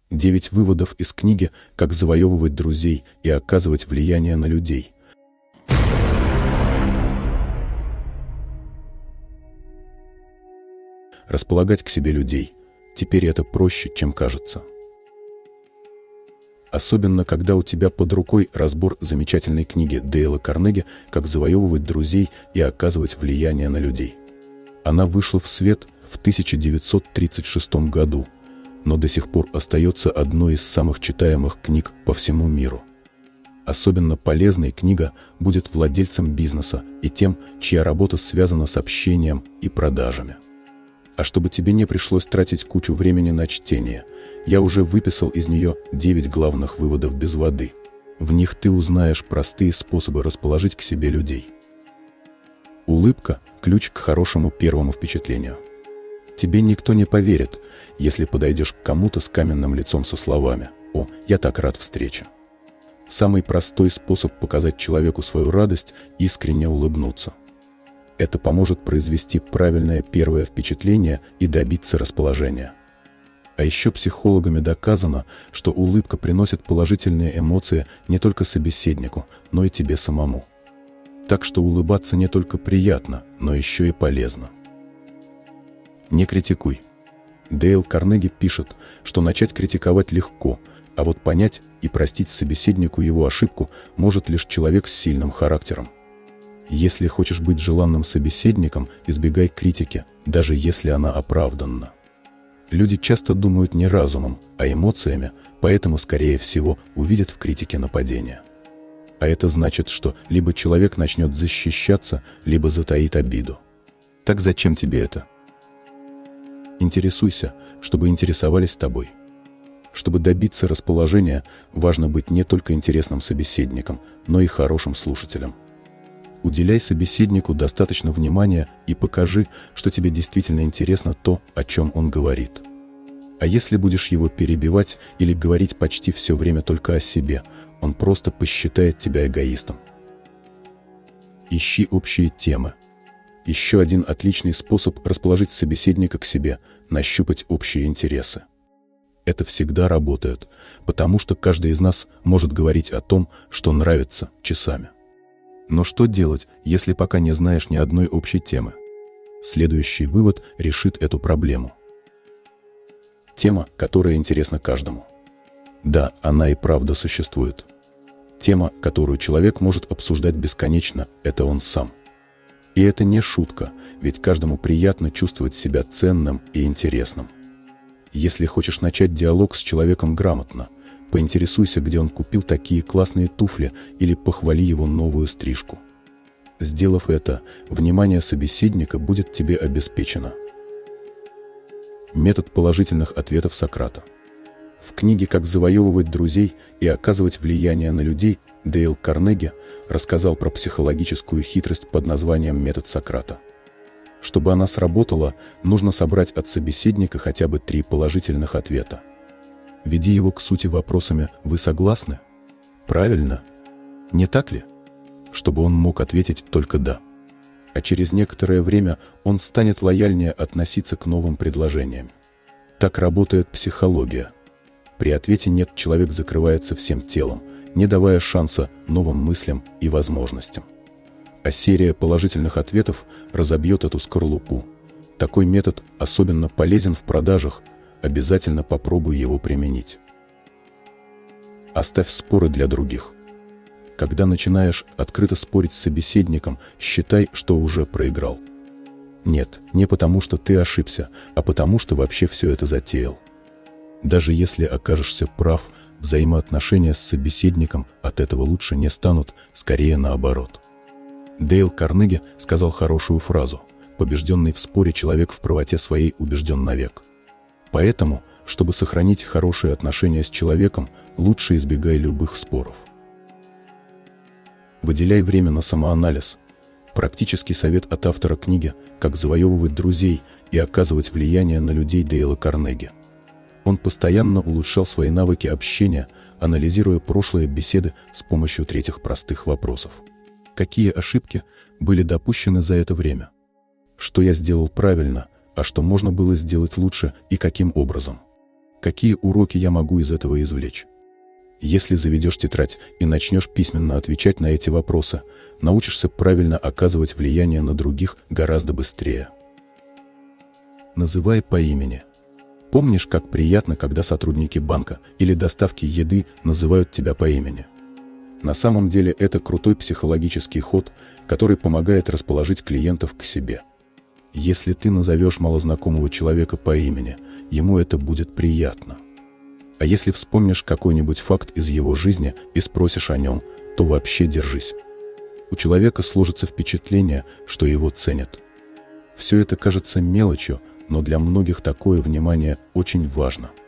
9 выводов из книги «Как завоевывать друзей и оказывать влияние на людей». Располагать к себе людей. Теперь это проще, чем кажется. Особенно, когда у тебя под рукой разбор замечательной книги Дейла Карнеги «Как завоевывать друзей и оказывать влияние на людей». Она вышла в свет в 1936 году, но до сих пор остается одной из самых читаемых книг по всему миру. Особенно полезной книга будет владельцам бизнеса и тем, чья работа связана с общением и продажами. А чтобы тебе не пришлось тратить кучу времени на чтение, я уже выписал из нее 9 главных выводов без воды. В них ты узнаешь простые способы расположить к себе людей. Улыбка – ключ к хорошему первому впечатлению. Тебе никто не поверит, если подойдешь к кому-то с каменным лицом со словами «О, я так рад встрече». Самый простой способ показать человеку свою радость – искренне улыбнуться. Это поможет произвести правильное первое впечатление и добиться расположения. А еще психологами доказано, что улыбка приносит положительные эмоции не только собеседнику, но и тебе самому. Так что улыбаться не только приятно, но еще и полезно. Не критикуй. Дейл Карнеги пишет, что начать критиковать легко, а вот понять и простить собеседнику его ошибку может лишь человек с сильным характером. Если хочешь быть желанным собеседником, избегай критики, даже если она оправданна. Люди часто думают не разумом, а эмоциями, поэтому, скорее всего, увидят в критике нападение. А это значит, что либо человек начнет защищаться, либо затаит обиду. Так зачем тебе это? Интересуйся, чтобы интересовались тобой. Чтобы добиться расположения, важно быть не только интересным собеседником, но и хорошим слушателем. Уделяй собеседнику достаточно внимания и покажи, что тебе действительно интересно то, о чем он говорит. А если будешь его перебивать или говорить почти все время только о себе, он просто посчитает тебя эгоистом. Ищи общие темы. Еще один отличный способ расположить собеседника к себе – нащупать общие интересы. Это всегда работает, потому что каждый из нас может говорить о том, что нравится, часами. Но что делать, если пока не знаешь ни одной общей темы? Следующий вывод решит эту проблему. Тема, которая интересна каждому. Да, она и правда существует. Тема, которую человек может обсуждать бесконечно, это он сам. И это не шутка, ведь каждому приятно чувствовать себя ценным и интересным. Если хочешь начать диалог с человеком грамотно, поинтересуйся, где он купил такие классные туфли, или похвали его новую стрижку. Сделав это, внимание собеседника будет тебе обеспечено. Метод положительных ответов Сократа. В книге «Как завоевывать друзей и оказывать влияние на людей» Дейл Карнеги рассказал про психологическую хитрость под названием «Метод Сократа». Чтобы она сработала, нужно собрать от собеседника хотя бы 3 положительных ответа. Веди его к сути вопросами «Вы согласны?» «Правильно?» «Не так ли?» Чтобы он мог ответить только «да». А через некоторое время он станет лояльнее относиться к новым предложениям. Так работает психология. При ответе «нет» человек закрывается всем телом, не давая шанса новым мыслям и возможностям. А серия положительных ответов разобьет эту скорлупу. Такой метод особенно полезен в продажах, обязательно попробуй его применить. Оставь споры для других. Когда начинаешь открыто спорить с собеседником, считай, что уже проиграл. Нет, не потому что ты ошибся, а потому что вообще все это затеял. Даже если окажешься прав, взаимоотношения с собеседником от этого лучше не станут, скорее наоборот. Дейл Карнеги сказал хорошую фразу: «Побежденный в споре человек в правоте своей убежден навек». Поэтому, чтобы сохранить хорошие отношения с человеком, лучше избегай любых споров. Выделяй время на самоанализ. Практический совет от автора книги «Как завоевывать друзей и оказывать влияние на людей» Дейла Карнеги. Он постоянно улучшал свои навыки общения, анализируя прошлые беседы с помощью 3 простых вопросов. Какие ошибки были допущены за это время? Что я сделал правильно, а что можно было сделать лучше и каким образом? Какие уроки я могу из этого извлечь? Если заведешь тетрадь и начнешь письменно отвечать на эти вопросы, научишься правильно оказывать влияние на других гораздо быстрее. Называй по имени. Помнишь, как приятно, когда сотрудники банка или доставки еды называют тебя по имени? На самом деле это крутой психологический ход, который помогает расположить клиентов к себе. Если ты назовешь малознакомого человека по имени, ему это будет приятно. А если вспомнишь какой-нибудь факт из его жизни и спросишь о нем, то вообще держись. У человека сложится впечатление, что его ценят. Все это кажется мелочью, но для многих такое внимание очень важно.